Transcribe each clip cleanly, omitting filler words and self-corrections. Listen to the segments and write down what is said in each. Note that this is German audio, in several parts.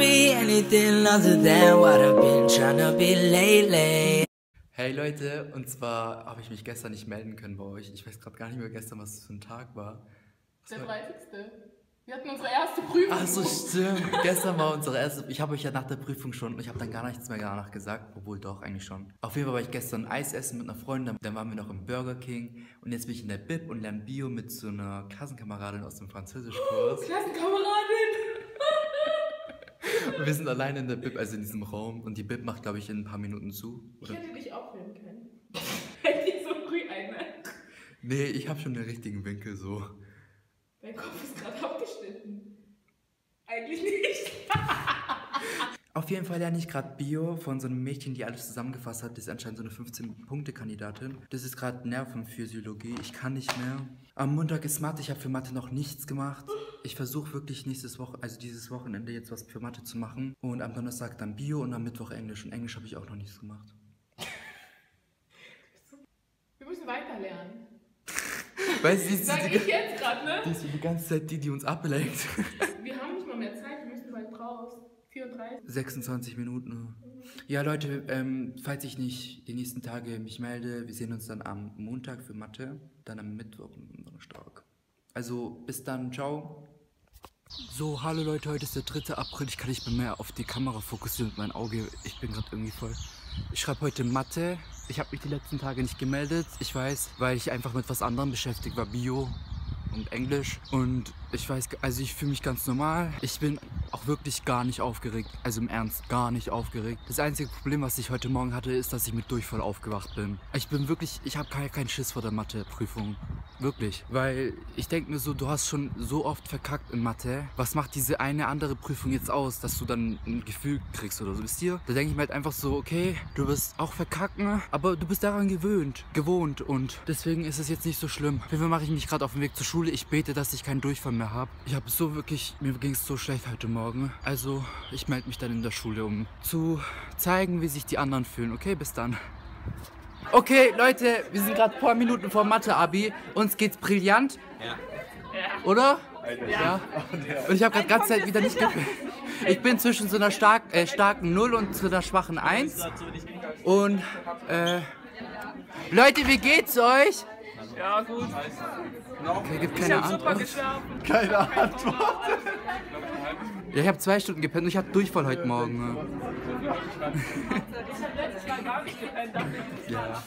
be anything other than what I've been trying to be lately. Hey Leute, und zwar habe ich mich gestern nicht melden können bei euch. Ich weiß gerade gar nicht mehr gestern, was es für ein Tag war. Der 30. Wir hatten unsere erste Prüfung. Ach so, stimmt. Gestern war unsere erste. Ich habe euch ja nach der Prüfung schon, ich habe dann gar nichts mehr danach gesagt, obwohl doch eigentlich schon. Auf jeden Fall war ich gestern Eis essen mit einer Freundin, dann waren wir noch im Burger King und jetzt bin ich in der Bib und lerne Bio mit so einer Klassenkameradin aus dem Französischkurs. Klassenkameradin! Und wir sind alleine in der Bib, also in diesem Raum, und die Bib macht, glaube ich, in ein paar Minuten zu. Ich hätte dich auch filmen können. Hätte ich so früh eine. Nee, ich habe schon den richtigen Winkel so. Dein Kopf ist gerade abgeschnitten. Eigentlich nicht. Auf jeden Fall lerne ich gerade Bio von so einem Mädchen, die alles zusammengefasst hat. Das ist anscheinend so eine 15-Punkte-Kandidatin. Das ist gerade Nervenphysiologie. Ich kann nicht mehr. Am Montag ist Mathe. Ich habe für Mathe noch nichts gemacht. Ich versuche wirklich dieses Wochenende jetzt was für Mathe zu machen. Und am Donnerstag dann Bio und am Mittwoch Englisch. Und Englisch habe ich auch noch nichts gemacht. Wir müssen weiter lernen. Weißt du, Sag ich jetzt gerade, ne? die ist die ganze Zeit die uns ablenkt. Wir haben nicht mal mehr Zeit. Wir müssen bald raus. 34. 26 Minuten. Ja, Leute, falls ich nicht die nächsten Tage mich melde, wir sehen uns dann am Montag für Mathe, dann am Mittwoch und Donnerstag. Also, bis dann, ciao. So, hallo Leute, heute ist der 3. April. Ich kann nicht mehr auf die Kamera fokussieren mit meinem Auge. Ich bin gerade irgendwie voll. Ich schreibe heute Mathe. Ich habe mich die letzten Tage nicht gemeldet. Ich weiß, weil ich einfach mit was anderem beschäftigt war, Bio und Englisch. Und ich weiß, also ich fühle mich ganz normal. Ich bin auch wirklich gar nicht aufgeregt. Also im Ernst, gar nicht aufgeregt. Das einzige Problem, was ich heute Morgen hatte, ist, dass ich mit Durchfall aufgewacht bin. Ich habe keinen Schiss vor der Mathe-Prüfung. Wirklich. Weil ich denke mir so, du hast schon so oft verkackt in Mathe. Was macht diese eine andere Prüfung jetzt aus, dass du dann ein Gefühl kriegst oder so, wisst ihr? Da denke ich mir halt einfach so, okay, du wirst auch verkacken, aber du bist daran gewohnt und deswegen ist es jetzt nicht so schlimm. Auf jeden Fall mache ich mich gerade auf den Weg zur Schule. Ich bete, dass ich keinen Durchfall mehr habe. Mir ging es so schlecht heute Morgen. Also, ich melde mich dann in der Schule, um zu zeigen, wie sich die anderen fühlen. Okay, bis dann. Okay, Leute, wir sind gerade ein paar Minuten vor Mathe-Abi. Uns geht's brillant. Ja. Oder? Ja. Und ich habe gerade ganze Zeit wieder nicht gefühlt. Ich bin zwischen so einer starken 0 und so einer schwachen 1. Und, Leute, wie geht's euch? Ja, gut. Okay, gibt keine Antwort. Keine Antwort. Ja, ich habe 2 Stunden gepennt und ich hatte Durchfall heute Morgen. Ich habe letztes Mal gar nicht gepennt. Ja.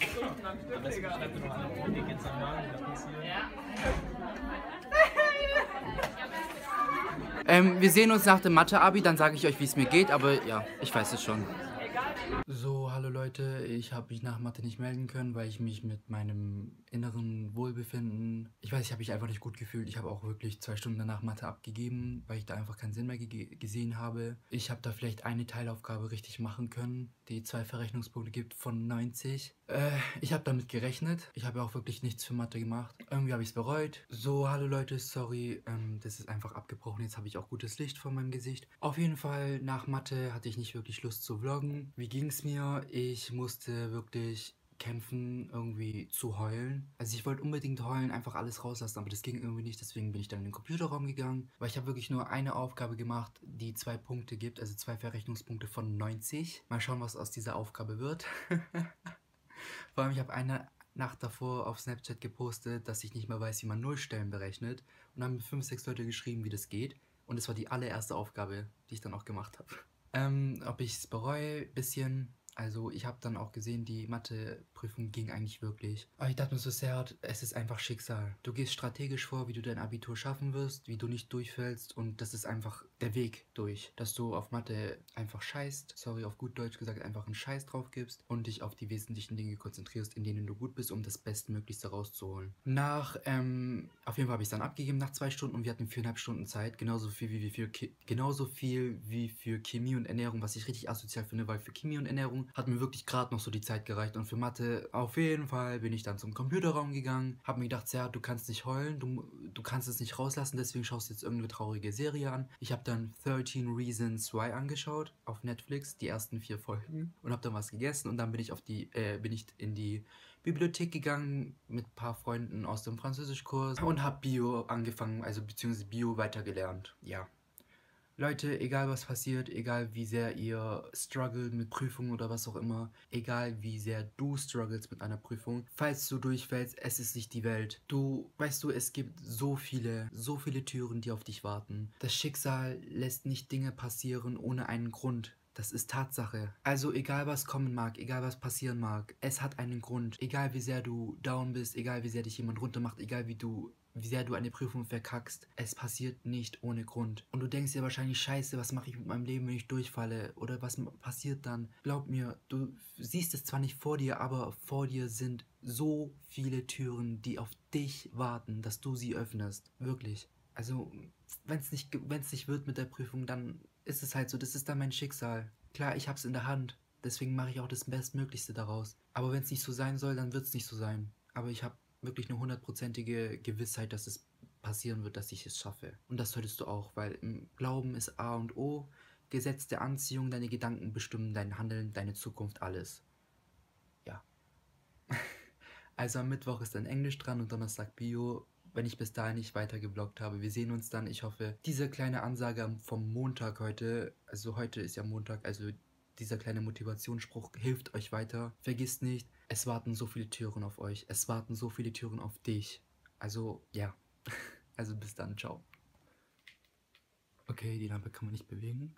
Wir sehen uns nach dem Mathe-Abi, dann sage ich euch, wie es mir geht, aber ja, ich weiß es schon. So, hallo Leute, ich habe mich nach Mathe nicht melden können, weil ich mich mit meinem inneren Wohlbefinden, ich habe mich einfach nicht gut gefühlt. Ich habe auch wirklich 2 Stunden danach Mathe abgegeben, weil ich da einfach keinen Sinn mehr gesehen habe. Ich habe da vielleicht eine Teilaufgabe richtig machen können, die 2 Verrechnungspunkte gibt von 90. Ich habe damit gerechnet. Ich habe auch wirklich nichts für Mathe gemacht. Irgendwie habe ich es bereut. So, hallo Leute, sorry, das ist einfach abgebrochen. Jetzt habe ich auch gutes Licht vor meinem Gesicht. Auf jeden Fall, nach Mathe hatte ich nicht wirklich Lust zu vloggen. Wie ging es mir? Ich musste wirklich kämpfen, irgendwie zu heulen. Also ich wollte unbedingt heulen, einfach alles rauslassen, aber das ging irgendwie nicht. Deswegen bin ich dann in den Computerraum gegangen, weil ich habe wirklich nur eine Aufgabe gemacht, die 2 Punkte gibt, also 2 Verrechnungspunkte von 90. Mal schauen, was aus dieser Aufgabe wird. Vor allem, ich habe eine Nacht davor auf Snapchat gepostet, dass ich nicht mehr weiß, wie man Nullstellen berechnet. Und dann haben mir 5, 6 Leute geschrieben, wie das geht. Und das war die allererste Aufgabe, die ich dann auch gemacht habe. Ob ich es bereue? Bisschen. Also ich habe dann auch gesehen, die Matheprüfung ging eigentlich wirklich. Aber ich dachte mir so, Serhat, es ist einfach Schicksal. Du gehst strategisch vor, wie du dein Abitur schaffen wirst, wie du nicht durchfällst und das ist einfach der Weg durch. Dass du auf Mathe einfach scheißt, sorry, auf gut Deutsch gesagt, einfach einen Scheiß drauf gibst und dich auf die wesentlichen Dinge konzentrierst, in denen du gut bist, um das Bestmöglichste rauszuholen. Auf jeden Fall habe ich es dann abgegeben nach 2 Stunden und wir hatten 4,5 Stunden Zeit, genauso viel wie für Chemie und Ernährung, was ich richtig asozial finde, weil für Chemie und Ernährung hat mir wirklich gerade noch so die Zeit gereicht und für Mathe auf jeden Fall bin ich dann zum Computerraum gegangen, habe mir gedacht, ja, du kannst nicht heulen, du kannst es nicht rauslassen, deswegen schaust du jetzt irgendeine traurige Serie an. Ich habe dann 13 Reasons Why angeschaut auf Netflix, die ersten 4 Folgen und habe dann was gegessen und dann bin ich in die Bibliothek gegangen mit ein paar Freunden aus dem Französischkurs und habe Bio angefangen, also beziehungsweise Bio weitergelernt, ja. Leute, egal was passiert, egal wie sehr ihr struggelt mit Prüfungen oder was auch immer, egal wie sehr du struggles mit einer Prüfung, falls du durchfällst, es ist nicht die Welt. Weißt du, es gibt so viele Türen, die auf dich warten. Das Schicksal lässt nicht Dinge passieren ohne einen Grund. Das ist Tatsache. Also egal was kommen mag, egal was passieren mag, es hat einen Grund. Egal wie sehr du down bist, egal wie sehr dich jemand runtermacht, egal wie sehr du eine Prüfung verkackst, es passiert nicht ohne Grund. Und du denkst dir wahrscheinlich, scheiße, was mache ich mit meinem Leben, wenn ich durchfalle? Oder was passiert dann? Glaub mir, du siehst es zwar nicht vor dir, aber vor dir sind so viele Türen, die auf dich warten, dass du sie öffnest. Wirklich. Also, wenn es nicht wird mit der Prüfung, dann ist es halt so, das ist dann mein Schicksal. Klar, ich hab's in der Hand, deswegen mache ich auch das Bestmöglichste daraus. Aber wenn es nicht so sein soll, dann wird es nicht so sein. Aber ich habe wirklich eine 100%ige Gewissheit, dass es passieren wird, dass ich es schaffe. Und das solltest du auch, weil im Glauben ist A und O. Gesetz der Anziehung, deine Gedanken bestimmen dein Handeln, deine Zukunft, alles. Ja. Also am Mittwoch ist dann Englisch dran und Donnerstag Bio. Wenn ich bis dahin nicht weiter gebloggt habe. Wir sehen uns dann. Ich hoffe, diese kleine Ansage vom Montag heute, also heute ist ja Montag, also dieser kleine Motivationsspruch hilft euch weiter. Vergisst nicht, es warten so viele Türen auf euch. Es warten so viele Türen auf dich. Also, ja. Also bis dann, ciao. Okay, die Lampe kann man nicht bewegen.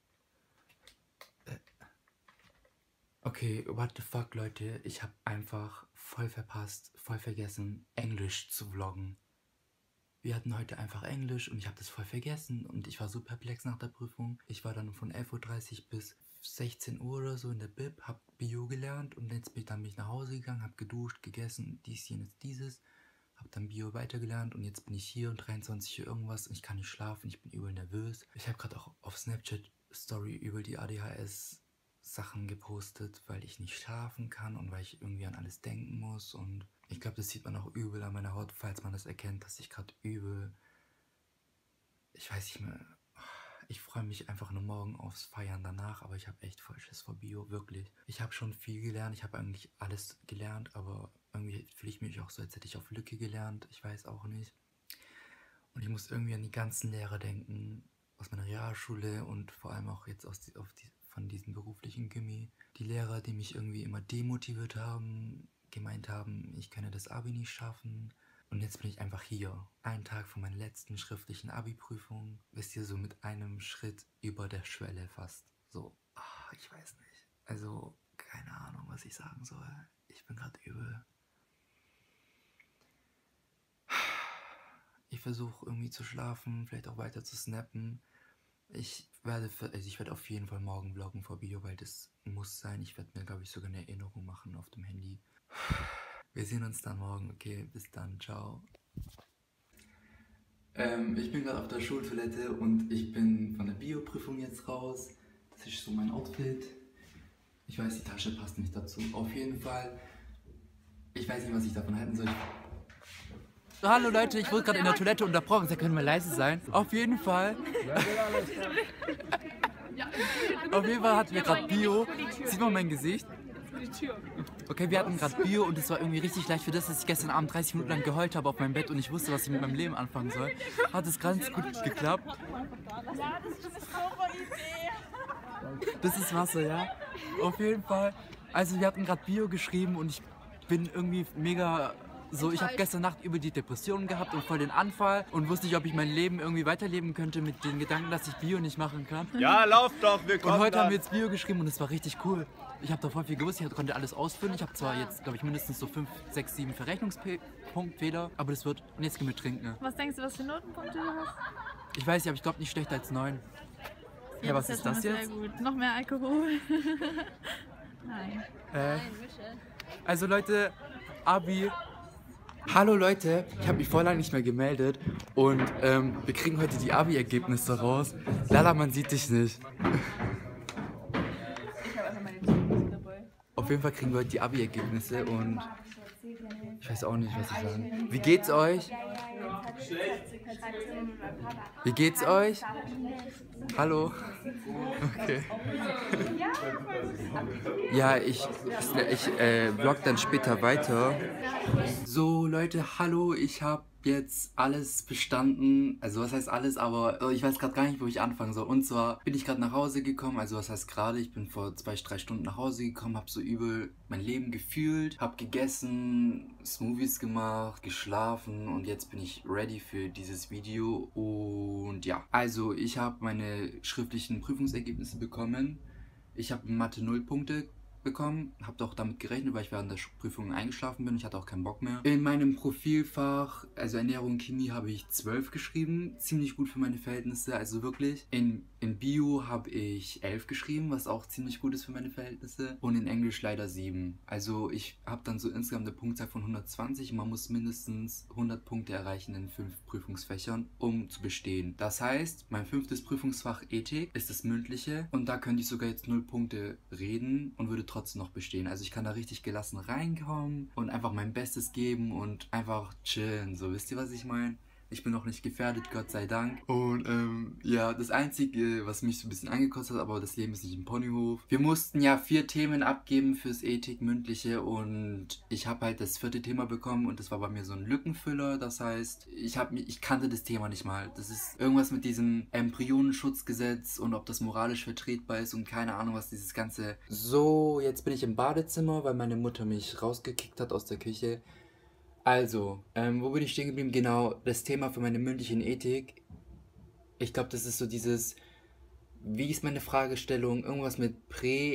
Okay, what the fuck, Leute. Ich habe einfach voll verpasst, voll vergessen, Englisch zu vloggen. Wir hatten heute einfach Englisch und ich habe das voll vergessen und ich war so perplex nach der Prüfung. Ich war dann von 11:30 Uhr bis 16 Uhr oder so in der Bib, habe Bio gelernt und jetzt bin ich nach Hause gegangen, habe geduscht, gegessen, dies, jenes, dieses. Habe dann Bio weitergelernt und jetzt bin ich hier um 23 Uhr irgendwas und ich kann nicht schlafen, ich bin übel nervös. Ich habe gerade auch auf Snapchat Story über die ADHS Sachen gepostet, weil ich nicht schlafen kann und weil ich irgendwie an alles denken muss und ich glaube, das sieht man auch übel an meiner Haut, falls man das erkennt, dass ich gerade übel, ich weiß nicht mehr, ich freue mich einfach nur morgen aufs Feiern danach, aber ich habe echt voll Schiss vor Bio, wirklich. Ich habe schon viel gelernt, ich habe eigentlich alles gelernt, aber irgendwie fühle ich mich auch so, als hätte ich auf Lücke gelernt, ich weiß auch nicht. Und ich muss irgendwie an die ganzen Lehrer denken, aus meiner Realschule und vor allem auch jetzt von diesem beruflichen Gymi. Die Lehrer, die mich irgendwie immer demotiviert haben, gemeint haben, ich könne das Abi nicht schaffen. Und jetzt bin ich einfach hier. Einen Tag vor meiner letzten schriftlichen Abi-Prüfung. Wisst ihr, so mit einem Schritt über der Schwelle fast. So, ich weiß nicht. Also, keine Ahnung, was ich sagen soll. Ich bin gerade übel. Ich versuche irgendwie zu schlafen, vielleicht auch weiter zu snappen. Ich werde auf jeden Fall morgen vloggen vor Bio, weil das muss sein. Ich werde mir, glaube ich, sogar eine Erinnerung machen auf dem Handy. Wir sehen uns dann morgen, okay? Bis dann, ciao. Ich bin gerade auf der Schultoilette und ich bin von der Bio-Prüfung jetzt raus. Das ist so mein Outfit. Ich weiß, die Tasche passt nicht dazu. Auf jeden Fall, ich weiß nicht, was ich davon halten soll. Hallo Leute, ich wurde gerade in der Toilette unterbrochen, Sie können mal leise sein. Auf jeden Fall. Hatten wir gerade Bio. Sieht man mein Gesicht? Okay, wir hatten gerade Bio und es war irgendwie richtig leicht für das, dass ich gestern Abend 30 Minuten lang geheult habe auf meinem Bett und ich wusste, was ich mit meinem Leben anfangen soll. Hat es ganz gut geklappt. Ja, das ist eine super Idee. Das ist Wasser, ja? Auf jeden Fall. Also wir hatten gerade Bio geschrieben und ich bin irgendwie mega... So, ich habe gestern Nacht über die Depressionen gehabt und voll den Anfall und wusste nicht, ob ich mein Leben irgendwie weiterleben könnte mit den Gedanken, dass ich Bio nicht machen kann. Ja, lauf doch, wir kommen. Und heute haben wir jetzt Bio geschrieben und es war richtig cool. Ich habe da voll viel gewusst, ich konnte alles ausfüllen. Ich habe zwar jetzt, glaube ich, mindestens so 5, 6, 7 Verrechnungspunktfehler, aber das wird. Und jetzt gehen wir trinken. Was denkst du, was für Notenpunkte du hast? Ich weiß nicht, aber ich glaube nicht schlechter als 9. Ja, was ist das jetzt? Sehr gut. Noch mehr Alkohol. Nein. Also Leute, Abi. Hallo Leute, ich habe mich voll lange nicht mehr gemeldet und wir kriegen heute die Abi-Ergebnisse raus. Lala, man sieht dich nicht. Auf jeden Fall kriegen wir heute die Abi-Ergebnisse und ich weiß auch nicht, was ich sagen. Wie geht's euch? Wie geht's euch? Hallo? Okay. Ja, ich vlog dann später weiter. So Leute, hallo, ich habe jetzt alles bestanden. Also was heißt alles, aber ich weiß gerade gar nicht, wo ich anfangen soll. Und zwar bin ich gerade nach Hause gekommen, also was heißt gerade, ich bin vor 2-3 Stunden nach Hause gekommen, habe so übel mein Leben gefühlt, habe gegessen, Smoothies gemacht, geschlafen und jetzt bin ich ready für dieses Video. Und ja, also ich habe meine schriftlichen Prüfungsergebnisse bekommen. Ich habe in Mathe 0 Punkte bekommen, habe auch damit gerechnet, weil ich während der Prüfung eingeschlafen bin. Ich hatte auch keinen Bock mehr. In meinem Profilfach, also Ernährung und Chemie, habe ich 12 geschrieben. Ziemlich gut für meine Verhältnisse, also wirklich. In Bio habe ich 11 geschrieben, was auch ziemlich gut ist für meine Verhältnisse. Und in Englisch leider 7. Also ich habe dann so insgesamt eine Punktzahl von 120. Man muss mindestens 100 Punkte erreichen in 5 Prüfungsfächern, um zu bestehen. Das heißt, mein 5. Prüfungsfach Ethik ist das mündliche und da könnte ich sogar jetzt 0 Punkte reden und würde trotzdem noch bestehen. Also ich kann da richtig gelassen reinkommen und einfach mein Bestes geben und einfach chillen. So, wisst ihr, was ich meine? Ich bin noch nicht gefährdet, Gott sei Dank. Und ja, das Einzige, was mich so ein bisschen angekostet hat, aber das Leben ist nicht ein Ponyhof. Wir mussten ja 4 Themen abgeben fürs Ethik-Mündliche und ich habe halt das 4. Thema bekommen und das war bei mir so ein Lückenfüller. Das heißt, ich kannte das Thema nicht mal. Das ist irgendwas mit diesem Embryonenschutzgesetz und ob das moralisch vertretbar ist und keine Ahnung, was dieses ganze... So, jetzt bin ich im Badezimmer, weil meine Mutter mich rausgekickt hat aus der Küche. Also, wo bin ich stehen geblieben? Genau, das Thema für meine mündliche Ethik. Ich glaube, das ist so dieses, wie ist meine Fragestellung? Irgendwas mit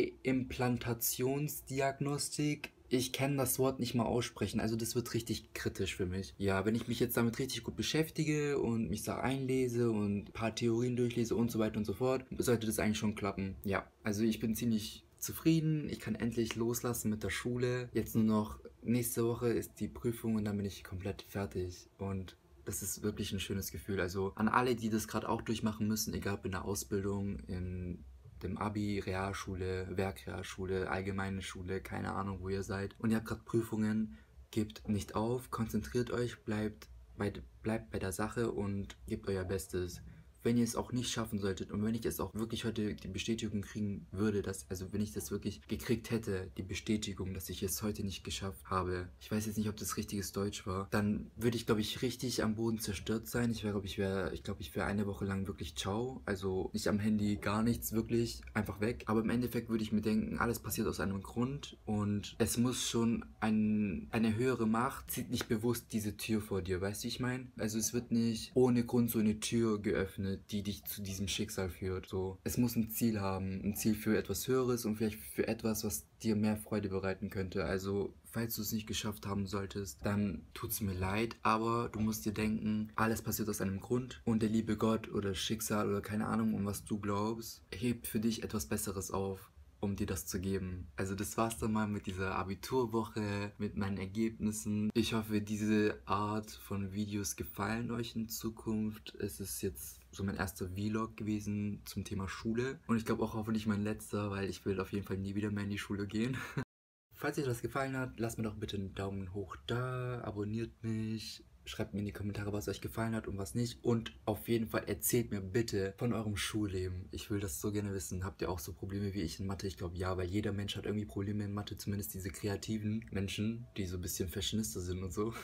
Präimplantationsdiagnostik. Ich kann das Wort nicht mal aussprechen, also das wird richtig kritisch für mich. Ja, wenn ich mich jetzt damit richtig gut beschäftige und mich da einlese und ein paar Theorien durchlese und so weiter und so fort, sollte das eigentlich schon klappen. Ja, also ich bin ziemlich zufrieden, ich kann endlich loslassen mit der Schule. Jetzt nur noch nächste Woche ist die Prüfung und dann bin ich komplett fertig und das ist wirklich ein schönes Gefühl. Also an alle, die das gerade auch durchmachen müssen, egal ob in der Ausbildung, in dem Abi, Realschule, Werkrealschule, allgemeine Schule, keine Ahnung, wo ihr seid und ihr habt gerade Prüfungen, gebt nicht auf, konzentriert euch, bleibt bei der Sache und gebt euer Bestes. Wenn ihr es auch nicht schaffen solltet und wenn ich es auch wirklich heute die Bestätigung kriegen würde, also wenn ich das wirklich gekriegt hätte, die Bestätigung, dass ich es heute nicht geschafft habe, ich weiß jetzt nicht, ob das richtiges Deutsch war, dann würde ich, glaube ich, richtig am Boden zerstört sein. Ich wäre eine Woche lang wirklich ciao, also nicht am Handy, gar nichts, wirklich einfach weg. Aber im Endeffekt würde ich mir denken, alles passiert aus einem Grund und es muss schon eine höhere Macht, zieht nicht bewusst diese Tür vor dir, weißt du, wie ich meine? Also es wird nicht ohne Grund so eine Tür geöffnet, die dich zu diesem Schicksal führt. So, es muss ein Ziel haben, ein Ziel für etwas Höheres und vielleicht für etwas, was dir mehr Freude bereiten könnte. Also, falls du es nicht geschafft haben solltest, dann tut es mir leid, aber du musst dir denken, alles passiert aus einem Grund und der liebe Gott oder Schicksal oder keine Ahnung, um was du glaubst, hebt für dich etwas Besseres auf, um dir das zu geben. Also das war's dann mal mit dieser Abiturwoche, mit meinen Ergebnissen. Ich hoffe, diese Art von Videos gefallen euch in Zukunft. Es ist jetzt so mein erster Vlog gewesen zum Thema Schule. Und ich glaube auch hoffentlich mein letzter, weil ich will auf jeden Fall nie wieder mehr in die Schule gehen. Falls euch das gefallen hat, lasst mir doch bitte einen Daumen hoch da, abonniert mich. Schreibt mir in die Kommentare, was euch gefallen hat und was nicht. Und auf jeden Fall erzählt mir bitte von eurem Schulleben. Ich will das so gerne wissen. Habt ihr auch so Probleme wie ich in Mathe? Ich glaube ja, weil jeder Mensch hat irgendwie Probleme in Mathe. Zumindest diese kreativen Menschen, die so ein bisschen Fashionista sind und so.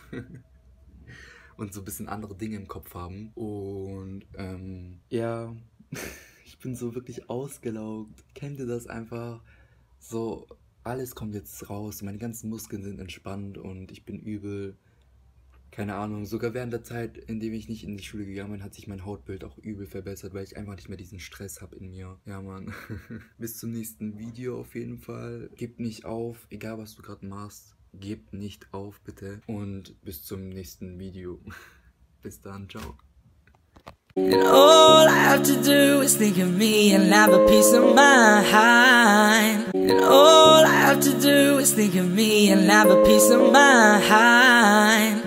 Und so ein bisschen andere Dinge im Kopf haben. Und ja, ich bin so wirklich ausgelaugt. Kennt ihr das einfach? So, alles kommt jetzt raus. Meine ganzen Muskeln sind entspannt und ich bin übel. Keine Ahnung, sogar während der Zeit, in der ich nicht in die Schule gegangen bin, hat sich mein Hautbild auch übel verbessert, weil ich einfach nicht mehr diesen Stress habe in mir. Ja, Mann. Bis zum nächsten Video auf jeden Fall. Gebt nicht auf, egal was du gerade machst. Gebt nicht auf, bitte. Und bis zum nächsten Video. Bis dann, ciao. And all I have to do is think of me and have a peace of mind. And all I have to do is think of me and have a peace of mind.